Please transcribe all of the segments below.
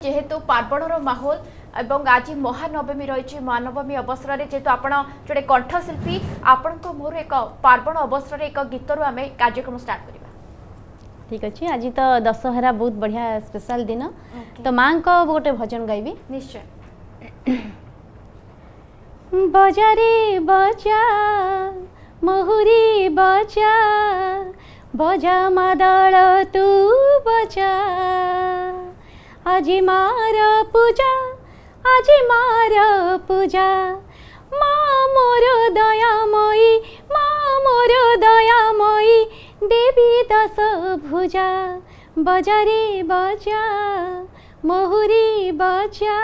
जेहेतु पार्वणर माहौल एवं आज महानवमी रही महानवमी अवसर में जेहेतु आप जोड़े कंठशिल्पी आपण मोर एक पार्वण अवसर एक गीतर आम कार्यक्रम स्टार्ट करवा। ठीक अच्छे आज तो दशहरा बहुत बढ़िया स्पेशल दिन तो माँ को गोटे भजन गाइबी निश्चय। बजारे बजा महुरी बजा बजा मादल तू बजा आज मार पूजा आज मार पूजा माँ मोर दयामयी माँ मोर दयामयी देवी दश भुजा बजारे बजा महुरी बजा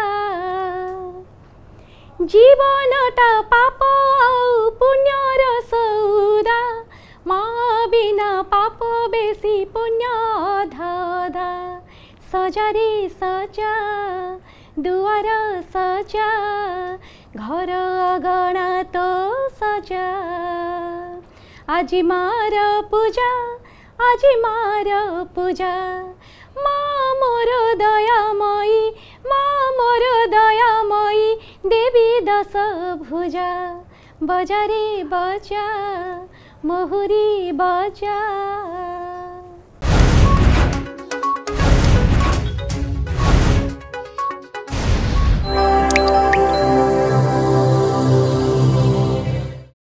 जीवनटा पाप पुण्यर सौदा माँ बिना पाप बेसी पुण्य धादा सजारे सजा दुआर सजा घर अगणा तो सजा आज मार पूजा आज मार पूजा माँ मोर दयामयी माँ मोर दयामयी देवी दश भुजा बजारे बजा महुरी बजा।